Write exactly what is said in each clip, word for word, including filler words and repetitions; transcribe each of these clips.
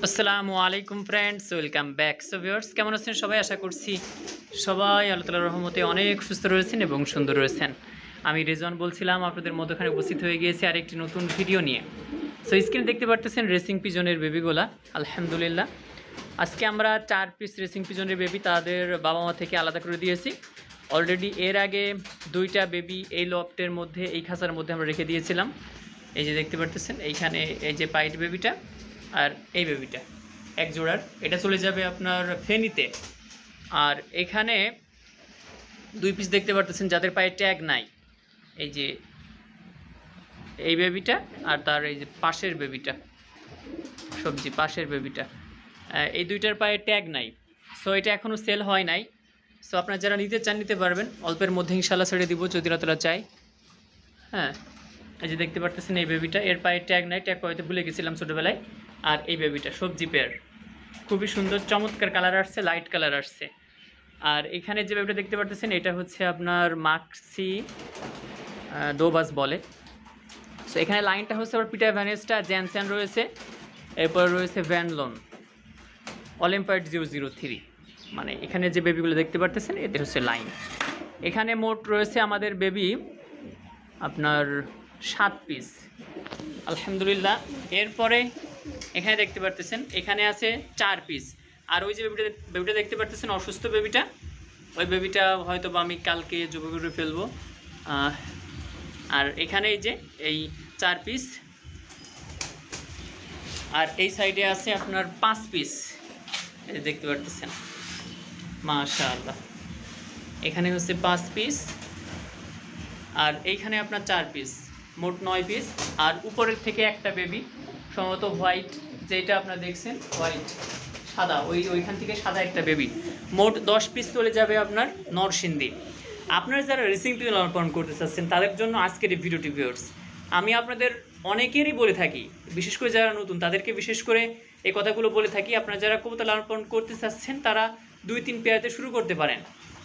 আসসালামু আলাইকুম friends, welcome back. So viewers, কেমন আছেন সবাই? আশা করছি সবাই আল্লাহ তাআলার রহমতে অনেক সুস্থ রয়েছেন এবং সুন্দর রয়েছেন। আমি রেজওয়ান বলছিলাম, আপনাদের মধ্যখানে উপস্থিত হয়ে গিয়েছি আরেকটি নতুন ভিডিও নিয়ে। সো স্ক্রিনে দেখতে পারতেছেন রেসিং পিজনের বেবিগুলা। আলহামদুলিল্লাহ, আজকে আমরা চার পিস রেসিং পিজনের বেবি তাদের বাবা মা থেকে আলাদা করে দিয়েছি। অলরেডি এর আগে দুইটা বেবি এই লফটের মধ্যে, এই খাঁচার মধ্যে আমরা রেখে দিয়েছিলাম। এই যে দেখতে পারতেছেন, এইখানে এই যে পাইট বেবিটা আর এই বেবিটা এক জোড়ার, এটা চলে যাবে আপনার ফেনীতে। আর এখানে দুই পিস দেখতে পারতেছেন যাদের পায়ে ট্যাগ নাই, এই যে এই বেবিটা আর তার এই যে পাশের বেবিটা, সবজি পাশের বেবিটা, এই দুইটার পায়ে ট্যাগ নাই। সো এটা এখনও সেল হয় নাই। সো আপনারা যারা নিতে চান নিতে পারবেন, অল্পের মধ্যে ইনশাল্লাহ ছেড়ে দিব যদি রাতলা চাই। হ্যাঁ, এই যে দেখতে পারতেছেন এই বেবিটা, এর পায়ে ট্যাগ নাই, ট্যাগ হয়তো ভুলে গেছিলাম ছোটোবেলায়। আর এই বেবিটা সবজি পেয়ার, খুবই সুন্দর চমৎকার কালার আসছে, লাইট কালার আসছে। আর এখানে যে বেবিটা দেখতে পারতেছেন এটা হচ্ছে আপনার মাক্সি দোবাস বলে। সো এখানে লাইনটা হচ্ছে আবার পিটার ভ্যানেস্টা জ্যানসেন রয়েছে, এরপর রয়েছে Van Loon Olympiad zero zero three. মানে এখানে যে বেবিগুলো দেখতে পারতেছেন এদের হচ্ছে লাইন। এখানে মোট রয়েছে আমাদের বেবি আপনার সাত পিস আলহামদুলিল্লাহ। এরপরে এখানে দেখতে পারতেছেন এখানে আছে চার পিস। আর ওই যে বেবিটা বেবিটা দেখতে পারতেছেন অসুস্থ বেবিটা, ওই বেবিটা হয়তো বা আমি কালকে জবাই করে ফেলবো। আর এখানে এই যে এই চার পিস, আর এই সাইডে আছে আপনার পাঁচ পিস, এই দেখতে পারতেছেন মাশাআল্লাহ। এখানে হচ্ছে পাঁচ পিস আর এইখানে আপনার চার পিস, মোট নয় পিস। আর উপরের থেকে একটা বেবি সম্ভবত হোয়াইট, যেটা আপনারা দেখছেন হোয়াইট সাদা, ওই ওইখান থেকে সাদা একটা বেবি, মোট দশ পিস চলে যাবে আপনার নরসিংদী। আপনারা যারা রেসিং পিজন লালন পালন করতে চাচ্ছেন তাদের জন্য আজকের এই ভিডিওটি ভিউয়ার্স। আমি আপনাদের অনেকেরই বলে থাকি, বিশেষ করে যারা নতুন তাদেরকে বিশেষ করে এই কথাগুলো বলে থাকি, আপনারা যারা কবুতর লালন পালন করতে চাচ্ছেন তারা দুই তিন পেয়ারতে শুরু করতে পারেন।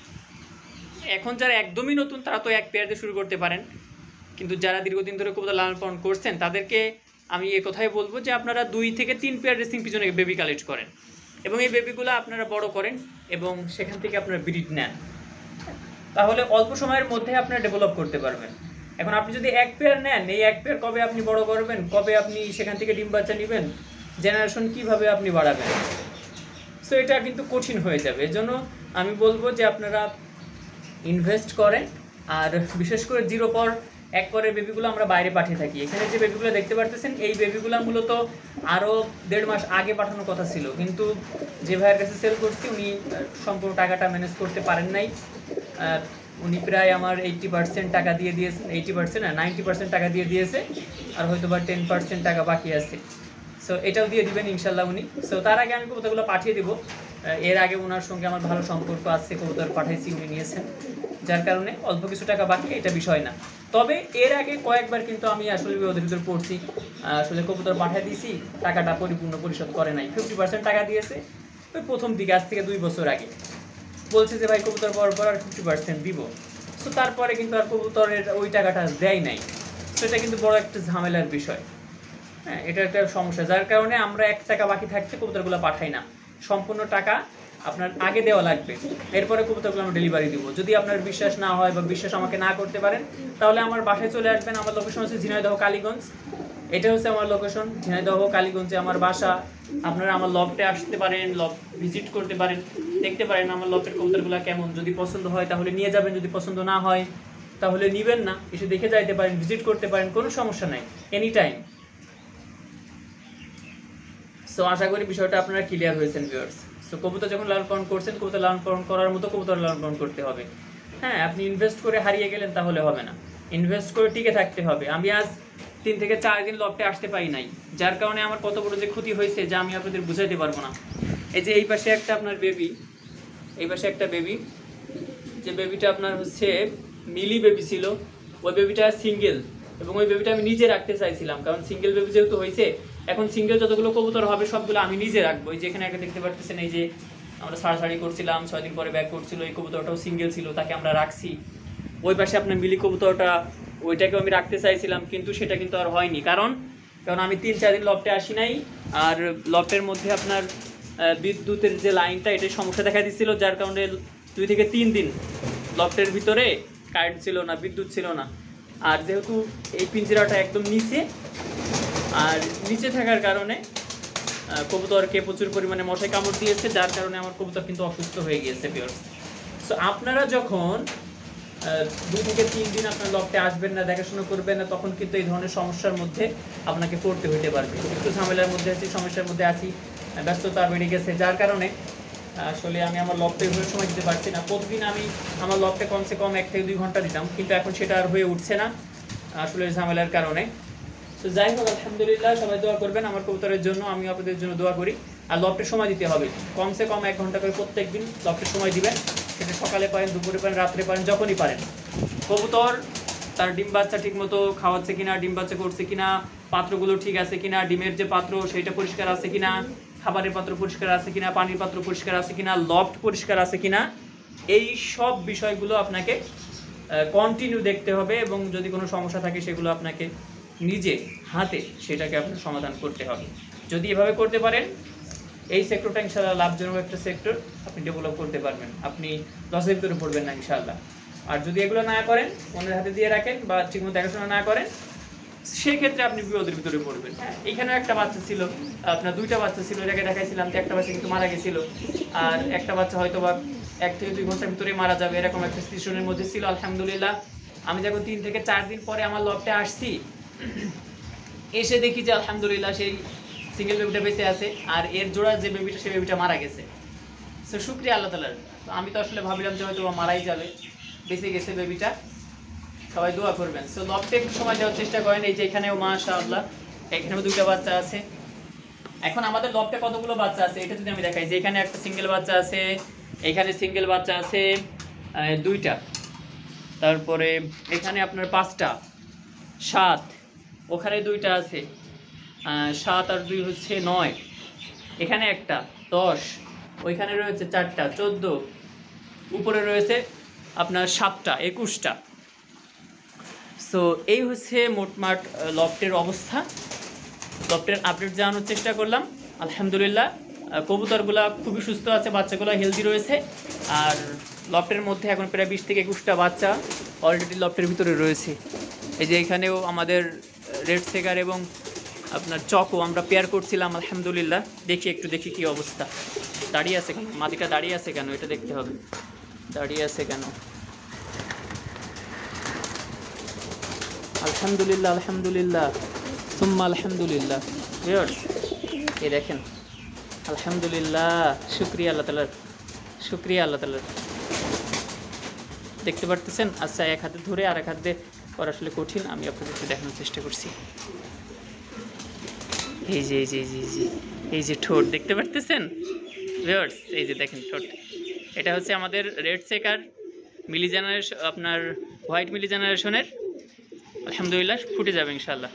এখন যারা একদমই নতুন তারা তো এক পেয়ারতে শুরু করতে পারেন, কিন্তু যারা দীর্ঘদিন ধরে কবুতর লালন পালন করছেন তাদেরকে আমি এই কথাই বলবো যে আপনারা দুই থেকে তিন পেয়ার রেসিং পিজনে বেবি কালেক্ট করেন এবং এই বেবিগুলো আপনারা বড় করেন এবং সেখান থেকে আপনারা ব্রিড নেন, তাহলে অল্প সময়ের মধ্যে আপনারা ডেভেলপ করতে পারবেন। এখন আপনি যদি এক পেয়ার নেন, এই এক পেয়ার কবে আপনি বড় করবেন, কবে আপনি সেখান থেকে ডিম বাচ্চা নেবেন, জেনারেশন কিভাবে আপনি বাড়াবেন, সো এটা কিন্তু কঠিন হয়ে যাবে। এজন্য আমি বলবো যে আপনারা ইনভেস্ট করেন। আর বিশেষ করে জিরো পর এক পরের বেবিগুলো আমরা বাইরে পাঠিয়ে থাকি। এখানে যে বেবিগুলো দেখতে পারতেছেন এই বেবিগুলো মূলত আরও দেড় মাস আগে পাঠানোর কথা ছিল, কিন্তু যে ভাইয়ের কাছে সেল করছি উনি সম্পূর্ণ টাকাটা ম্যানেজ করতে পারেন নাই। উনি প্রায় আমার এইটটি পার্সেন্ট টাকা দিয়ে দিয়েছেন, এইটি পার্সেন্ট না নাইনটি পার্সেন্ট টাকা দিয়ে দিয়েছে, আর হয়তো বা টেন পার্সেন্ট টাকা বাকি আছে। সো এটাও দিয়ে দিবেন ইনশাল্লাহ উনি। সো তার আগে আমি কবুতরগুলো পাঠিয়ে দেবো। এর আগে ওনার সঙ্গে আমার ভালো সম্পর্ক আছে, কবুতর পাঠাইছি, উনি নিয়েছেন, যার কারণে অল্প কিছু টাকা বাকি, এটা বিষয় না। তবে এর আগে কয়েকবার কিন্তু আমি আসলে ওদের ভিতরে পড়ছি, আসলে কবুতর পাঠিয়ে দিয়েছি, টাকাটা পরিপূর্ণ পরিশোধ করে নাই, ফিফটি পার্সেন্ট টাকা দিয়েছে ওই প্রথম দিকে, আজ থেকে দুই বছর আগে বলছে যে ভাই কবুতর পাওয়ার পর আর ফিফটি পার্সেন্ট দিব। সো তারপরে কিন্তু আর কবুতরের ওই টাকাটা দেয় নাই। সো এটা কিন্তু বড় একটা ঝামেলার বিষয়। হ্যাঁ, এটা একটা সমস্যা, যার কারণে আমরা এক টাকা বাকি থাকতে কবুতরগুলো পাঠাই না, সম্পূর্ণ টাকা আপনার আগে দেওয়া লাগবে, এরপরে কবুতরগুলো আমরা ডেলিভারি দিব। যদি আপনার বিশ্বাস না হয় বা বিশ্বাস আমাকে না করতে পারেন তাহলে আমার বাসায় চলে আসবেন। আমার লোকেশন হচ্ছে ঝিনাইদহ কালীগঞ্জ, এটা হচ্ছে আমার লোকেশন ঝিনাইদহ কালীগঞ্জে আমার বাসা। আপনারা আমার লফটে আসতে পারেন, লফট ভিজিট করতে পারেন, দেখতে পারেন আমার লফটের কবুতরগুলো কেমন। যদি পছন্দ হয় তাহলে নিয়ে যাবেন, যদি পছন্দ না হয় তাহলে নেবেন না, এসে দেখে যাইতে পারেন, ভিজিট করতে পারেন, কোনো সমস্যা নাই, এনি টাইম। সো আশা করি বিষয়টা আপনারা ক্লিয়ার হয়েছেন ভিউয়ার্স। সো কবুতর যখন লালন পালন করছেন, কবুতর লালন পালন করার মতো কবুতর লালন পালন করতে হবে। হ্যাঁ, আপনি ইনভেস্ট করে হারিয়ে গেলেন তাহলে হবে না, ইনভেস্ট করে টিকে থাকতে হবে। আমি আজ তিন থেকে চার দিন লফটে আসতে পারি নাই, যার কারণে আমার কত বড় যে ক্ষতি হয়েছে যা আমি আপনাদের বুঝাইতে পারবো না। এই যে এই পাশে একটা আপনার বেবি, এই পাশে একটা বেবি, যে বেবিটা আপনার হচ্ছে মিলি বেবি ছিল, ওই বেবিটা সিঙ্গেল, এবং ওই বেবিটা আমি নিজে রাখতে চাইছিলাম, কারণ সিঙ্গেল বেবি যেহেতু হয়েছে, এখন সিঙ্গেল যতগুলো কবুতর হবে সবগুলো আমি নিজে রাখবো। এই যেখানে একটা দেখতে পাচ্ছেন, এই যে আমরা সাড়াসাড়ি করছিলাম, ছয় দিন পরে ব্যাক করছিল, এই কবুতরটাও সিঙ্গেল ছিল, তাকে আমরা রাখছি। ওই পাশে আপনার মিলি কবুতরটা, ওইটাকেও আমি রাখতে চাইছিলাম, কিন্তু সেটা কিন্তু আর হয়নি, কারণ কারণ আমি তিন চার দিন লফটে আসি নাই, আর লফটের মধ্যে আপনার বিদ্যুতের যে লাইনটা এটার সমস্যা দেখা দিচ্ছিল, যার কারণে দুই থেকে তিন দিন লফটের ভিতরে কারেন্ট ছিল না, বিদ্যুৎ ছিল না। আর যেহেতু এই পিঞ্জরাটা একদম নিচে, আর নিচে থাকার কারণে কবুতরকে প্রচুর পরিমাণে মশায় কামড় দিয়েছে, যার কারণে আমার কবুতর কিন্তু অসুস্থ হয়ে গিয়েছে ভিউয়ার্স। সো আপনারা যখন দুই থেকে তিন দিন আপনার লফটে আসবেন না, দেখাশোনা করবেন না, তখন কিন্তু এই ধরনের সমস্যার মধ্যে আপনাকে পড়তে হইতে পারবে। একটু ঝামেলার মধ্যে আছি, সমস্যার মধ্যে আছি, ব্যস্ততা বেড়ে গেছে, যার কারণে আসলে আমি আমার লফটে ওইভাবে সময় দিতে পারছি না। প্রতিদিন আমি আমার লফটে কমসে কম এক থেকে দুই ঘন্টা দিতাম, কিন্তু এখন সেটা আর হয়ে উঠছে না আসলে ঝামেলার কারণে। তো যাই হোক, আলহামদুলিল্লাহ, সবাই দোয়া করবেন আমার কবুতরের জন্য, আমি আপনাদের জন্য দোয়া করি। আর লফটের সময় দিতে হবে কমসে কম এক ঘন্টা করে প্রত্যেক দিন লফটের সময় দিবেন। সেটা সকালে পারেন, দুপুরে পারেন, রাত্রে পারেন, যখনই পারেন। কবুতর তার ডিম বাচ্চা ঠিক মতো খাওয়াচ্ছে কিনা, ডিম বাচ্চা করছে কিনা, পাত্রগুলো ঠিক আছে কিনা, ডিমের যে পাত্র সেটা পরিষ্কার আছে কিনা, খাবারের পাত্র পরিষ্কার আছে কিনা, পানির পাত্র পরিষ্কার আছে কিনা, লফট পরিষ্কার আছে কিনা, এই সব বিষয়গুলো আপনাকে কন্টিনিউ দেখতে হবে। এবং যদি কোনো সমস্যা থাকে সেগুলো আপনাকে নিজে হাতে সেটাকে আপনার সমাধান করতে হবে। যদি এভাবে করতে পারেন, এই সেক্টরটা ইনশাআল্লাহ লাভজনক একটা সেক্টর, আপনি ডেভেলপ করতে পারবেন, আপনি লসের ভিতরে পড়বেন না ইনশাআল্লাহ। আর যদি এগুলো না করেন, অন্যের হাতে দিয়ে রাখেন বা ঠিকমতো দেখাশোনা না করেন, সেক্ষেত্রে আপনি বিপদের ভিতরে পড়বেন। হ্যাঁ, এখানেও একটা বাচ্চা ছিল, আপনার দুইটা বাচ্চা ছিল, এটাকে দেখাইছিলাম যে একটা বাচ্চা কিন্তু মারা গেছিল, আর একটা বাচ্চা হয়তো বা এক থেকে দুই ঘন্টার ভিতরে মারা যাবে, এরকম একটা সিচুয়েশনের মধ্যে ছিল। আলহামদুলিল্লাহ, আমি যখন তিন থেকে চার দিন পরে আমার লফটে আসছি, এসে দেখি যে আলহামদুলিল্লাহ সেই সিঙ্গেল বেবিটা বেঁচে আছে, আর এর জোড়া যে বেবিটা সেই বেবিটা মারা গেছে। সো শুক্রিয়া আল্লাহ তাআলার। তো আমি তো আসলে ভাবিলাম যে হয়তো মারাই যাবে, বেঁচে গেছে বেবিটা। সবাই দোয়া করবেন। সো লফটে একটু সময় দেওয়ার চেষ্টা করেন। এই যে এখানেও মাশাআল্লাহ, এখানেও দুইটা বাচ্চা আছে। এখন আমাদের লফটে কতগুলো বাচ্চা আছে এটা যদি আমি দেখাই, যে এখানে একটা সিঙ্গেল বাচ্চা আছে, এখানে সিঙ্গেল বাচ্চা আছে দুইটা, তারপরে এখানে আপনার পাঁচটা, সাত, ওখানে দুইটা আছে, সাত আর দুই হচ্ছে নয়, এখানে একটা, দশ, ওইখানে রয়েছে চারটা, চোদ্দো, উপরে রয়েছে আপনার সাতটা, একুশটা। সো এই হচ্ছে মোটমাট লফটের অবস্থা। লফটের আপডেট জানানোর চেষ্টা করলাম। আলহামদুলিল্লাহ, কবুতরগুলো খুবই সুস্থ আছে, বাচ্চাগুলো হেলদি রয়েছে। আর লফটের মধ্যে এখন প্রায় বিশ থেকে একুশটা বাচ্চা অলরেডি লফটের ভিতরে রয়েছে। এই যে এখানেও আমাদের রেড সেগার এবং আপনার চকো আমরা পেয়ার করছিলাম। আলহামদুলিল্লাহ, দেখি একটু দেখি কি অবস্থা। দাঁড়িয়ে আছে কেন মাদিটা, দাঁড়িয়ে আছে কেন এটা দেখতে হবে, দাঁড়িয়ে আছে কেন। আলহামদুলিল্লাহ, আলহামদুলিল্লাহ, সুম্মা আলহামদুলিল্লাহ। ভিউয়ার্স, এই দেখেন, আলহামদুলিল্লাহ, শুক্রিয়া আল্লাহ তাআলার, শুক্রিয়া আল্লাহ তাআলার। দেখতে পারতেছেন? আচ্ছা, এক হাতে ধরে আর এক হাতে করা আসলে কঠিন, আমি আপনাদেরকে দেখানোর চেষ্টা করছি। এই যে এই যে এই যে এই যে ঠোঁট দেখতে পারতেছেন ভিউয়ার্স? এই যে দেখেন ঠোঁট, এটা হচ্ছে আমাদের রেড সেকার মিলি জেনারেশন, আপনার হোয়াইট মিলি জেনারেশনের। আলহামদুলিল্লাহ, ফুটে যাবে ইনশাআল্লাহ,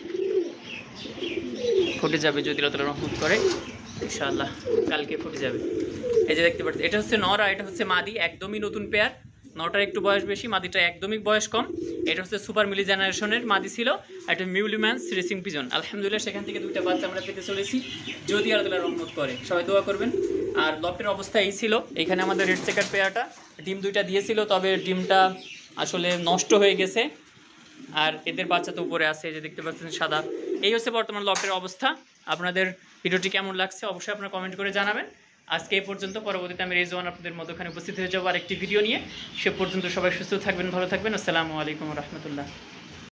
ফুটে যাবে যদি আল্লাহ তাআলা রহমত করে ইনশাআল্লাহ, কালকে ফুটে যাবে। এই যে দেখতে পাচ্ছেন, এটা হচ্ছে নর আর এটা হচ্ছে মাদি, একদমই নতুন পেয়ার। নটার একটু বয়স বেশি, মাদিটা একদমই বয়স কম। এটা হচ্ছে সুপার মিলি জেনারেশনের মাদি ছিল, একটা মিউলিম্যান্স রেসিং পিজন। আলহামদুলিল্লাহ, সেখান থেকে দুইটা বাচ্চা আমরা পেতে চলেছি, যদি আল্লাহ তাআলা রহমত করে। সবাই দোয়া করবেন। আর লফটের অবস্থা এই ছিল, এখানে আমাদের রেড চেকার পেয়ারটা ডিম দুইটা দিয়েছিল, তবে ডিমটা আসলে নষ্ট হয়ে গেছে। আর এদের বাচ্চা তো উপরে আছে, এই যে দেখতে পাচ্ছেন সাদা। এই হচ্ছে বর্তমান লফটের অবস্থা। আপনাদের ভিডিওটি কেমন লাগছে অবশ্যই আপনারা কমেন্ট করে জানাবেন। আজকে এই পর্যন্ত, পরবর্তীতে আমি রেজওয়ান আপনাদের মধ্যখানে উপস্থিত হয়ে যাবো আর একটি ভিডিও নিয়ে। সে পর্যন্ত সবাই সুস্থ থাকবেন, ভালো থাকবেন। আসসালামু আলাইকুম রহমতুল্লাহ।